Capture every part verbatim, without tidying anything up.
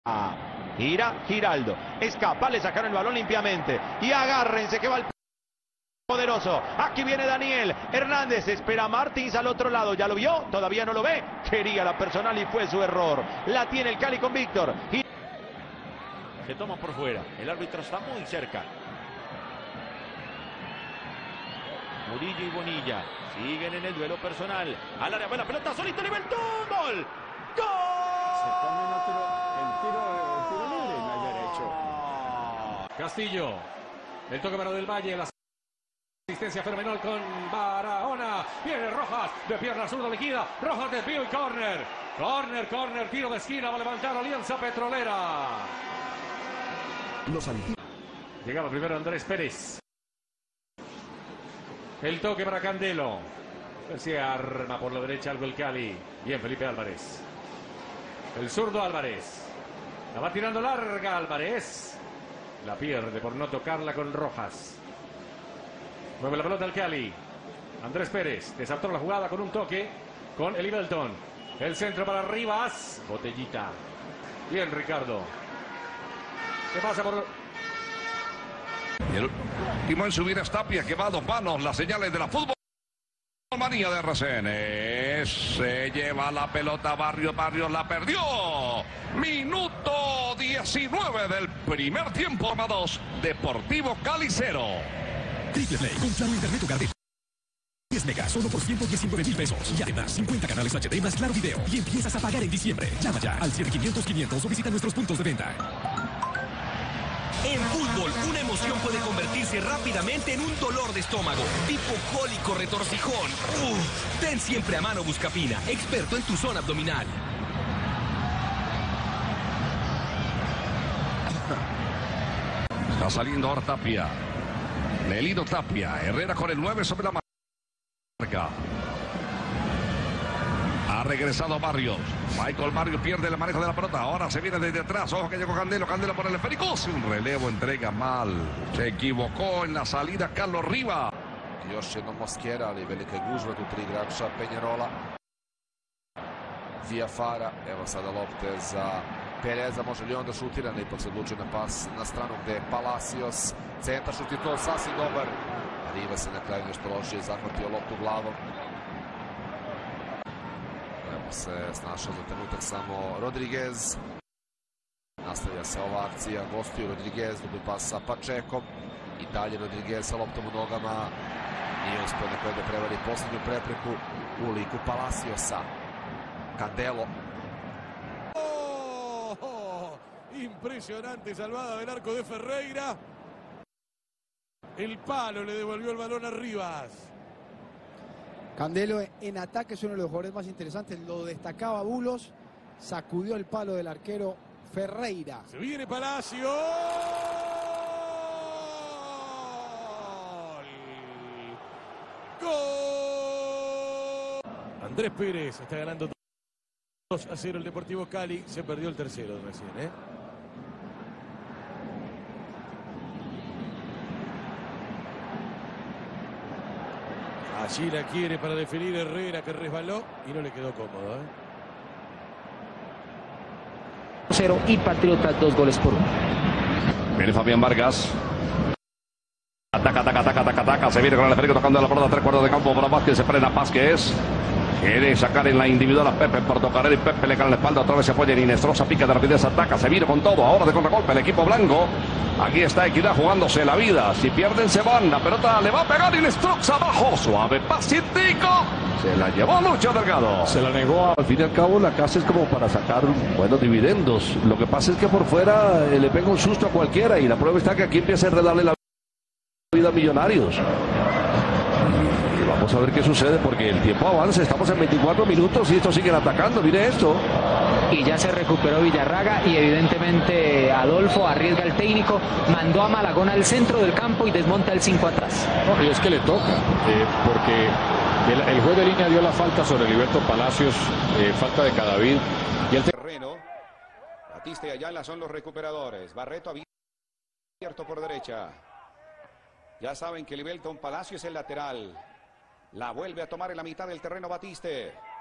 Ah, gira Giraldo, escapa, le sacaron el balón limpiamente y agárrense que va el poderoso. Aquí viene Daniel Hernández, espera a Martins al otro lado, ya lo vio, todavía no lo ve, quería la personal y fue su error. La tiene el Cali con Víctor. Y... se toma por fuera, el árbitro está muy cerca. Murillo y Bonilla siguen en el duelo personal. Al área, buena pelota, solito, Libertón, gol. ¡Gol! Se toma el tiro, el tiro, el tiro libre en el derecho. Castillo, el toque para Del Valle, la asistencia fenomenal con Barahona. Viene Rojas, de pierna zurda liquida. Rojas desvío y córner. Córner, córner, tiro de esquina, va a levantar Alianza Petrolera. Los Llegaba primero Andrés Pérez. El toque para Candelo. Se arma por la derecha algo el Cali. Bien, Felipe Álvarez. El zurdo Álvarez. La va tirando larga Álvarez. La pierde por no tocarla con Rojas. Mueve la pelota al Cali. Andrés Pérez desató la jugada con un toque con el Ibelton. El centro para Rivas. Botellita. Bien, Ricardo. ¿Qué pasa por...? Y el último en subir es Tapia, que va a dos manos. Las señales de la fútbol manía de R C N. Se lleva la pelota Barrios, Barrios la perdió. Minuto diecinueve del primer tiempo. Roma dos, Deportivo Cali cero. Triple Play con Claro Internet Hogar de diez megas, solo por ciento diecinueve mil pesos. Y además cincuenta canales H D más Claro Video. Y empiezas a pagar en diciembre. Llama ya al siete quinientos quinientos o visita nuestros puntos de venta. En fútbol, una emoción puede convertirse rápidamente en un dolor de estómago, tipo cólico retorcijón. Uf, ten siempre a mano Buscapina, experto en tu zona abdominal. Está saliendo ahora Tapia. Nelino Tapia. Herrera con el nueve sobre la marca. Ha regresado Barrios. Michael Barrios pierde el manejo de la pelota. Ahora se viene desde atrás. Ojo que llegó Candelo. Candelo por el esférico. Un relevo, entrega mal. Se equivocó en la salida Carlos Riva. Još jednom Mosquera, ali velika je gužva tu tri igrača Penjarola. Diafara, evo sada lopte za Pereza, može li on da šutira, ne ipak se odlučio na pas na stranu gde je Palacios. Centar šut je to sasvim dobar. Riva se na kraju nešto lošije zahvatio loptu glavom. Evo se snašao za trenutak samo Rodriguez. Nastavlja se ova akcija, gostuje Rodriguez, dobi pas sa Pačekom. I dalje Rodriguez sa loptom u nogama. Nije uspio na koje da prevari posljednju prepreku u liku Palaciosa. Candelo. Oh, oh, impresionante salvada del arco de Ferreira. El palo le devolvió el balón a Rivas. Candelo en ataque es uno de los jugadores más interesantes. Lo destacaba Bulos. Sacudió el palo del arquero Ferreira. Se viene Palacio. ¡Gol! Andrés Pérez está ganando dos a cero el Deportivo Cali. Se perdió el tercero recién, ¿eh? Allí la quiere para definir Herrera, que resbaló y no le quedó cómodo, ¿eh? cero y Patriotas dos goles por uno. Viene Fabián Vargas. Ataca, ataca, ataca, ataca, ataca. Se viene con el esférico tocando la pelota. Tres cuartos de campo para Vázquez. Se frena Vázquez. Quiere sacar en la individual a Pepe por tocar y Pepe le gana la espalda. Otra vez se apoya en Inestrosa. Pica de rapidez. Ataca. Se viene con todo. Ahora de contragolpe el equipo blanco. Aquí está Equidad jugándose la vida. Si pierden se van. La pelota le va a pegar Inestrosa abajo. Suave pasitico. Se la llevó Lucho Delgado. Se la negó. Al fin y al cabo la casa es como para sacar buenos dividendos. Lo que pasa es que por fuera eh, le pega un susto a cualquiera. Y la prueba está que aquí empieza a enredarle la vida a Millonarios. Y vamos a ver qué sucede porque el tiempo avanza. Estamos en veinticuatro minutos y estos siguen atacando. Mire esto. Y ya se recuperó Villarraga y evidentemente Adolfo arriesga el técnico, mandó a Malagón al centro del campo y desmonta el cinco atrás. No, y es que le toca, eh, porque el, el juez de línea dio la falta sobre Heriberto Palacios, eh, falta de Cadavid. Y el terreno, Batista y Ayala son los recuperadores. Barreto abierto por derecha. Ya saben que Heriberto Palacio es el lateral. La vuelve a tomar en la mitad del terreno Batiste.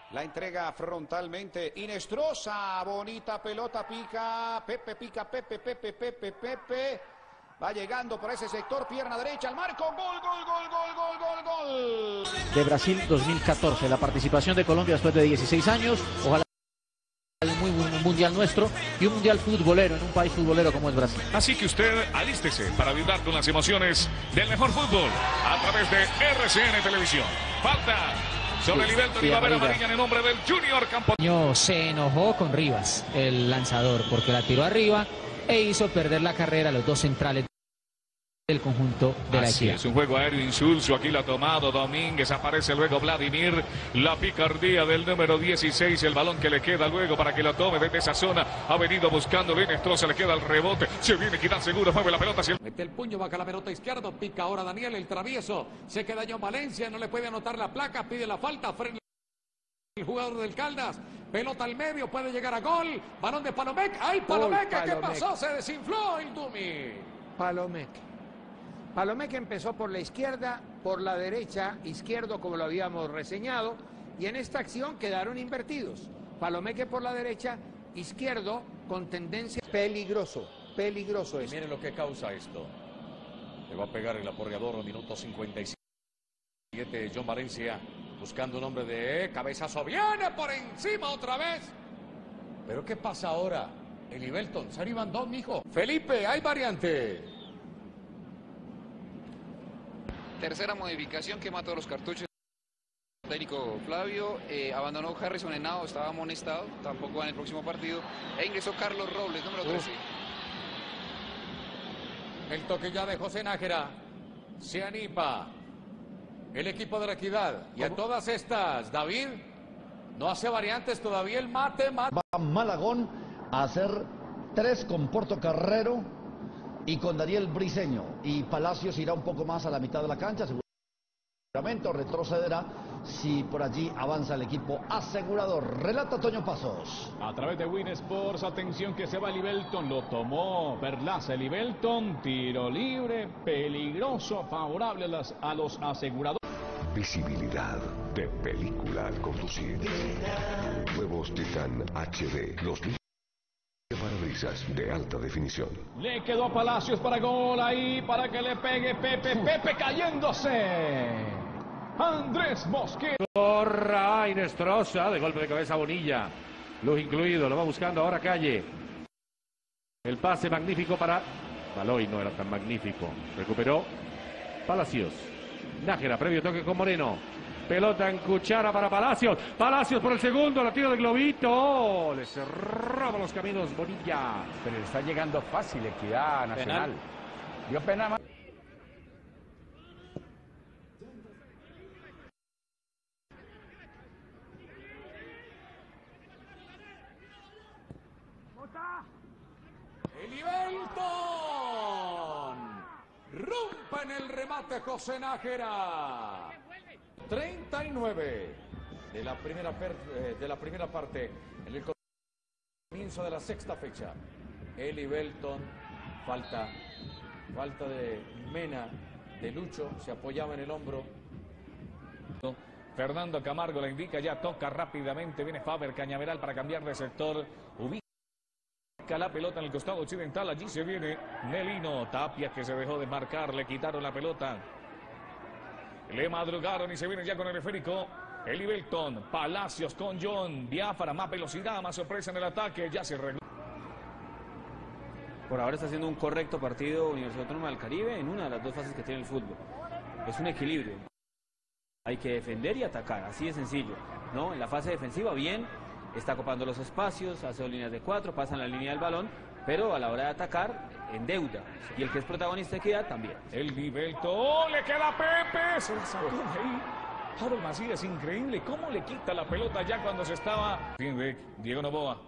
La entrega frontalmente. Inestrosa. Bonita pelota. Pica. Pepe pica. Pepe, Pepe, Pepe, Pepe. Va llegando por ese sector. Pierna derecha al marco. Gol, gol, gol, gol, gol, gol, gol. De Brasil dos mil catorce. La participación de Colombia después de dieciséis años. Ojalá un muy buen mundial nuestro y un mundial futbolero en un país futbolero como es Brasil. Así que usted alístese para vibrar con las emociones del mejor fútbol a través de R C N Televisión. Falta sobre el Liberton y va a haber amarilla en el nombre del Junior Campo. Se enojó con Rivas, el lanzador, porque la tiró arriba e hizo perder la carrera a los dos centrales del conjunto de la Así Equidad. es, un juego aéreo insulso, aquí lo ha tomado Domínguez, aparece luego Vladimir, la picardía del número dieciséis, el balón que le queda luego para que lo tome desde esa zona, ha venido buscando Inestrosa, le queda el rebote, se viene Equidad seguro, mueve la pelota hacia el... Mete el puño, baja la pelota izquierdo, pica ahora Daniel, el travieso, se queda John Valencia, no le puede anotar la placa, pide la falta, frena el jugador del Caldas, pelota al medio, puede llegar a gol, balón de Palomec, ¡ay Palomec! ¿Qué pasó? Se desinfló el Dumi. Palomec. Palomec empezó por la izquierda, por la derecha, izquierdo como lo habíamos reseñado, y en esta acción quedaron invertidos. Palomec por la derecha, izquierdo con tendencia peligroso, peligroso. Y miren lo que causa esto. Le va a pegar el aporreador, minuto cincuenta y siete, John Valencia buscando un hombre de cabezazo, viene por encima otra vez. Pero ¿qué pasa ahora? El Ibelton, se iban dos, mijo. Felipe, hay variante. Tercera modificación que mató los cartuchos. Técnico Flavio, eh, abandonó Harrison Henao, estaba amonestado, tampoco va en el próximo partido. E ingresó Carlos Robles, número trece. El toque ya de José Nájera. Se anipa el equipo de la Equidad. Y a todas estas, David, no hace variantes todavía el mate. mate. Va Malagón a hacer tres con Portocarrero y con Daniel Briseño, y Palacios irá un poco más a la mitad de la cancha, seguramente retrocederá si por allí avanza el equipo asegurador. Relata Toño Pasos. A través de Win Sports, atención que se va el Ibelton, lo tomó Perlaza el Ibelton, tiro libre, peligroso, favorable a, las, a los aseguradores. Visibilidad de película al conducir. Nuevos Titan H D, los parabrisas de alta definición. Le quedó a Palacios para gol ahí, para que le pegue Pepe, Pepe cayéndose. Andrés Mosquera. Corra, Inestrosa, de golpe de cabeza Bonilla. Luz incluido, lo va buscando ahora Calle. El pase magnífico para... Baloy no era tan magnífico. Recuperó Palacios. Nájera, previo toque con Moreno. Pelota en cuchara para Palacios. Palacios por el segundo, la tira de globito. Le cerraba los caminos Bonilla. Pero le está llegando fácil Equidad Nacional. Dio pena más. El Ibelton. Rompa en el remate José Nájera. treinta y nueve de la primera, per, eh, de la primera parte en el comienzo de la sexta fecha. El Ibelton, falta, falta de Mena, de Lucho, se apoyaba en el hombro. Fernando Camargo la indica, ya toca rápidamente, viene Faber Cañaveral para cambiar de sector, ubica la pelota en el costado occidental, allí se viene Nelino, Tapia que se dejó de marcar, le quitaron la pelota. Le madrugaron y se viene ya con el esférico. El Ibelton, Palacios con John, Biafara, más velocidad, más sorpresa en el ataque, ya se arregló. Por ahora está haciendo un correcto partido Universidad Autónoma del Caribe en una de las dos fases que tiene el fútbol. Es un equilibrio. Hay que defender y atacar, así de sencillo, ¿no? En la fase defensiva, bien, está copando los espacios, hace dos líneas de cuatro, pasan la línea del balón, pero a la hora de atacar, en deuda. Y el que es protagonista de Equidad también. El Ibelton, ¡oh, le queda Pepe! Se la sacó ahí. Harold Macías, increíble cómo le quita la pelota ya cuando se estaba... Diego Novoa.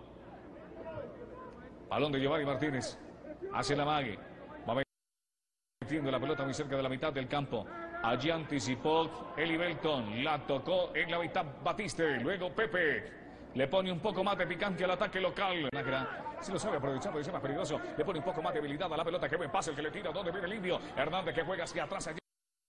Balón de Giovanni Martínez. Hace la mague. Va metiendo la pelota muy cerca de la mitad del campo. Allí anticipó el Ibelton. La tocó en la mitad Batiste. Luego Pepe. Le pone un poco más de picante al ataque local. Si lo sabe aprovechar, puede ser más peligroso. Le pone un poco más de habilidad a la pelota. Qué buen pase el que le tira. ¿Dónde viene Livio? Hernández que juega hacia atrás. Allí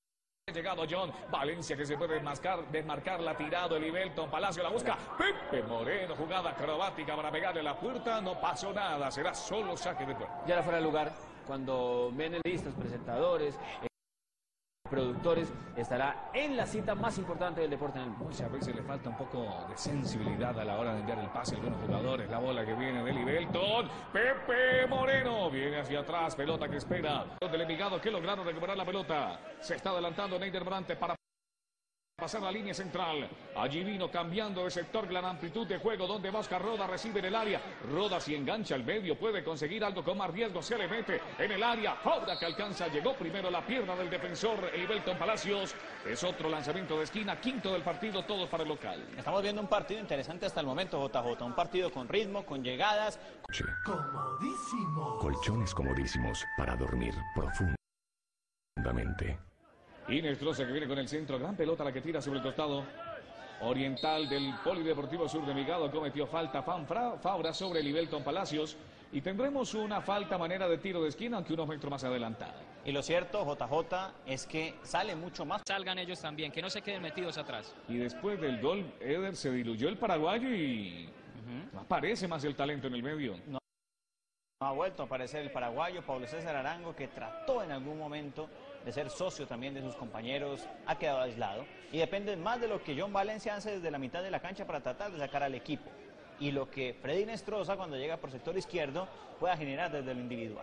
Llegado John Valencia, que se puede desmarcar, desmarcar la tirada de Livelton. Palacio la busca. Pepe Moreno, jugada acrobática para pegarle la puerta. No pasó nada, será solo saque de puerta. Ya era fuera de lugar. Cuando ven listas, presentadores, eh, productores, estará en la cita más importante del deporte en el mundo. Muchas veces le falta un poco de sensibilidad a la hora de enviar el pase a algunos jugadores. La bola que viene de Livelton. Pepe Moreno viene hacia atrás. Pelota que espera. Del Envigado que lograron recuperar la pelota. Se está adelantando Neider Brante para pasar la línea central. Allí vino cambiando de sector la amplitud de juego donde Oscar Roda recibe en el área. Roda si engancha al medio puede conseguir algo con más riesgo. Se le mete en el área. Fabra que alcanza. Llegó primero la pierna del defensor Livelton Palacios. Es otro lanzamiento de esquina. Quinto del partido. Todos para el local. Estamos viendo un partido interesante hasta el momento, J J. Un partido con ritmo, con llegadas. Comodísimo. Colchones comodísimos para dormir profundamente. Inestrosa que viene con el centro, gran pelota la que tira sobre el costado oriental del Polideportivo Sur de Envigado. Cometió falta Fanfra, Fabra sobre Livelton Palacios y tendremos una falta manera de tiro de esquina, aunque unos metros más adelantada. Y lo cierto, J J, es que sale mucho más. Salgan ellos también, que no se queden metidos atrás. Y después del gol, Eder, se diluyó el paraguayo y uh-huh. no aparece más el talento en el medio. No. No ha vuelto a aparecer el paraguayo Pablo César Arango, que trató en algún momento de ser socio también de sus compañeros, ha quedado aislado y depende más de lo que John Valencia hace desde la mitad de la cancha para tratar de sacar al equipo y lo que Freddy Inestrosa cuando llega por sector izquierdo pueda generar desde lo individual.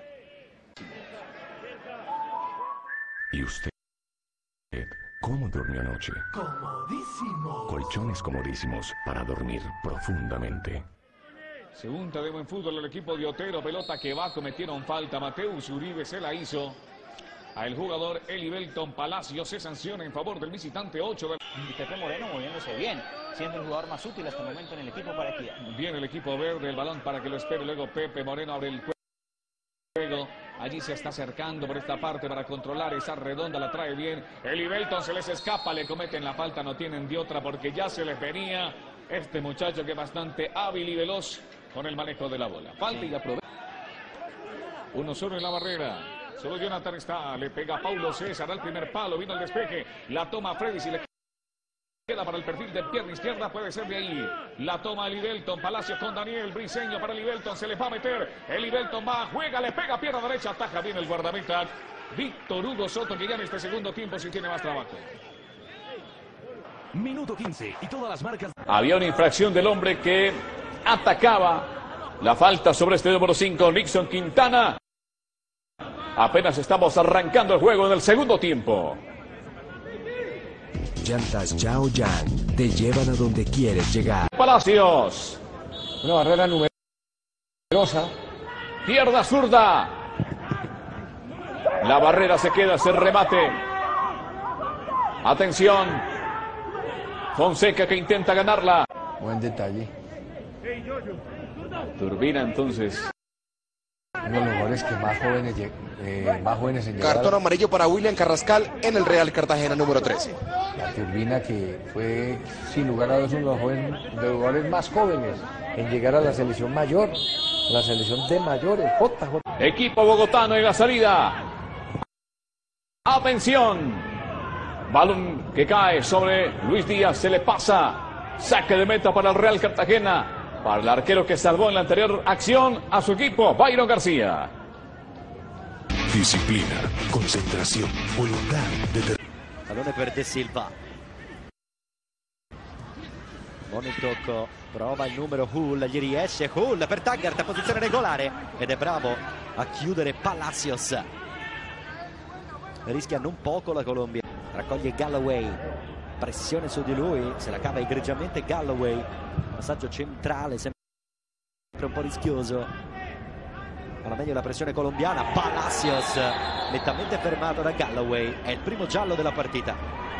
¿Y usted? ¿Cómo durmió anoche? Comodísimo. Colchones comodísimos para dormir profundamente. Segunda de buen fútbol el equipo de Otero, pelota que va, cometieron falta, Mateus Uribe se la hizo al jugador Livelton Palacios, se sanciona en favor del visitante ocho. Del... Y Pepe Moreno moviéndose bien, siendo el jugador más útil hasta el momento en el equipo para Equidad. Viene el equipo verde, el balón para que lo espere, luego Pepe Moreno abre el juego. Allí se está acercando por esta parte para controlar esa redonda, la trae bien. Livelton se les escapa, le cometen la falta, no tienen de otra porque ya se les venía este muchacho que es bastante hábil y veloz con el manejo de la bola. Falta y aprovecha. Uno solo en la barrera. Solo Jonathan está, le pega a Paulo César al primer palo, vino el despeje, la toma Freddy, si le queda para el perfil de pierna izquierda, puede ser de ahí. La toma Livelton Palacios con Daniel Briseño para Livelton, se le va a meter, el Livelton va, juega, le pega pierna derecha, ataja bien el guardameta Víctor Hugo Soto, que ya en este segundo tiempo sí tiene más trabajo. Minuto quince y todas las marcas. Había una infracción del hombre que atacaba. La falta sobre este número cinco, Nixon Quintana. Apenas estamos arrancando el juego en el segundo tiempo. Llantas Yao Yang te llevan a donde quieres llegar. Palacios. Una barrera numerosa. Pierda zurda. La barrera se queda, se remate. Atención. Fonseca que intenta ganarla. Buen detalle. Turbina entonces. Uno de los jugadores que más jóvenes, eh, más jóvenes en llegar. Cartón amarillo para William Carrascal en el Real Cartagena número trece. La Turbina, que fue sin lugar a dudas uno de los, jóvenes, de los jugadores más jóvenes en llegar a la selección mayor, la selección de mayores, J J. Equipo bogotano en la salida. Atención. Balón que cae sobre Luis Díaz, se le pasa. Saque de meta para el Real Cartagena. Para el arquero que salvó en la anterior acción a su equipo, Byron García. Disciplina, concentración, voluntad, determinación. Pallone per De Silva. Buon tocco, prova il numero Hull, gli riesce Hull per Taggart, posizione regolare ed è bravo a chiudere Palacios. Rischia non poco la Colombia. Raccoglie Galloway, pressione su di lui, se la cava egregiamente Galloway. Passaggio centrale, sempre un po' rischioso. Ma la meglio la pressione colombiana. Palacios nettamente fermato da Galloway. È il primo giallo della partita.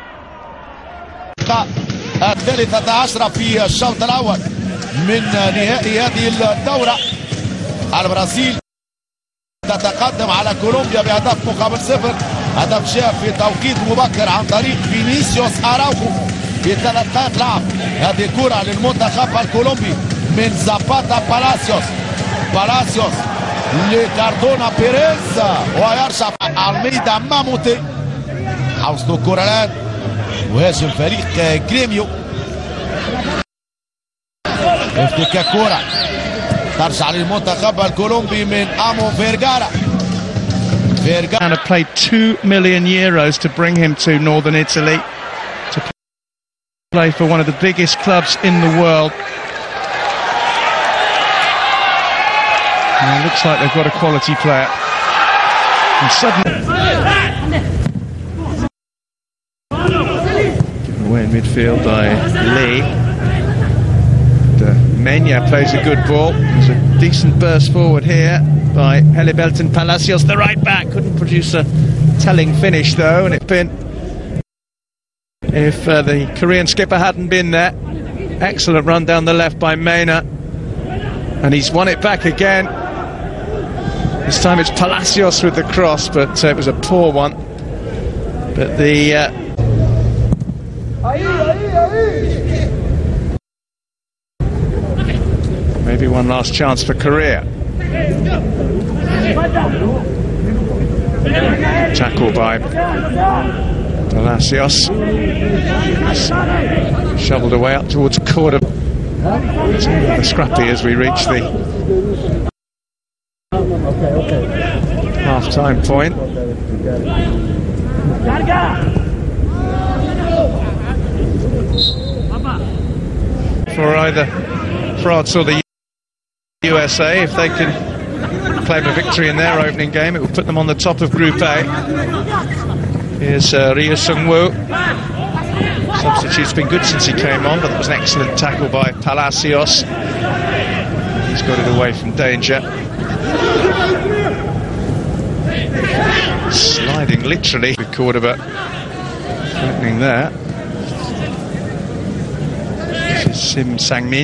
الثالثة عشرة في الشوط الأول من نهائي هذه الدورة. البرازيل تتقدم على كولومبيا بهدف مقابل صفر. هدف جاء في توقيت مبكر عن طريق فينيسيوس أراوخو في ثلاث دقائق لعب. هذه كرة للمنتخب الكولومبي من زاباتا بالاسيوس. بالاسيوس لكاردونا بيريز ويرشف الميدان ماموتي. حوصلوا الكرة الآن وهاجم فريق جريميو. افتكاك كرة ترجع للمنتخب الكولومبي من امو فيرغارا. And have paid two million euros to bring him to northern Italy to play for one of the biggest clubs in the world. And it looks like they've got a quality player. And suddenly given away in midfield by Lee. And, uh, Mena plays a good ball. There's a decent burst forward here by Helibelton Palacios, the right back. Couldn't produce a telling finish though, and it'd been if uh, the Korean skipper hadn't been there. Excellent run down the left by Mena, and he's won it back again. This time it's Palacios with the cross, but uh, it was a poor one. But the uh, maybe one last chance for Korea. Tackle by Palacios. Shoveled away up towards quarter. It's scrappy as we reach the half-time point. For either France or the U S A, if they can claim a victory in their opening game, it will put them on the top of Group A. Here's uh, Ryu Sung-woo. Substitute's been good since he came on, but that was an excellent tackle by Palacios. He's got it away from danger. Sliding literally with Cordoba threatening there. This is Sim Sang-min.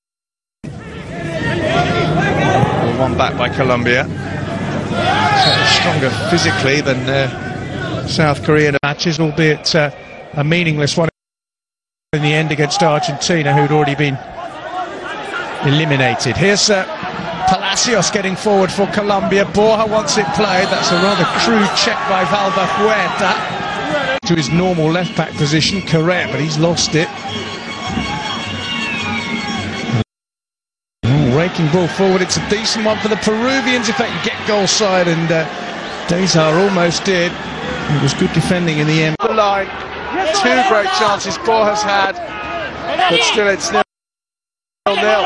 One back by Colombia. Stronger physically than uh, South Korean matches, albeit uh, a meaningless one in the end against Argentina, who'd already been eliminated. Here's uh, Palacios getting forward for Colombia. Borja wants it played. That's a rather crude check by Valverhuerta to his normal left back position, correct, but he's lost it. Raking ball forward, it's a decent one for the Peruvians if they can get goal side, and uh, Dezar almost did. It was good defending in the end. The line, two great chances Borja's had, but still it's nil nil.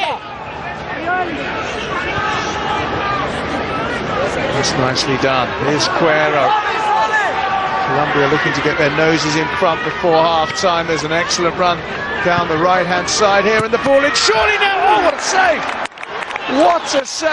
That's nicely done. Here's Cuero. Colombia looking to get their noses in front before half-time. There's an excellent run down the right-hand side here, and the ball in. Surely now, oh, what a save! What a save!